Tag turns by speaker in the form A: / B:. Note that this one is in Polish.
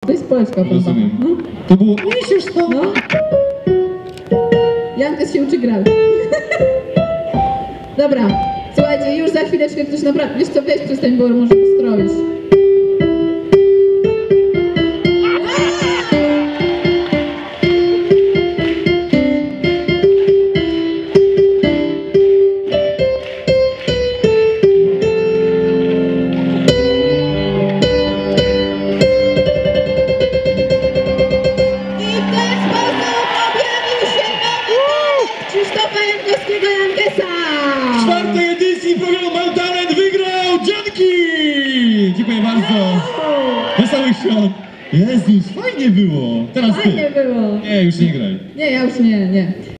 A: To jest Polska.
B: Rozumiem.
A: No.
B: To było... Umiesz już to?
A: No. Jankes się uczy grać. Dobra, słuchajcie, już za chwileczkę ktoś naprawdę... Wiesz co, weź przestań, bo może stroić. Krzysztofa Jankowskiego Jankesa!
B: W czwartej edycji programu Mam Talent wygrał Dzianki! Dziękuję bardzo. Wesołych świąt. Jezus, fajnie było. Teraz ty.
A: Fajnie było.
B: Nie, już nie graj.
A: Nie, ja już nie.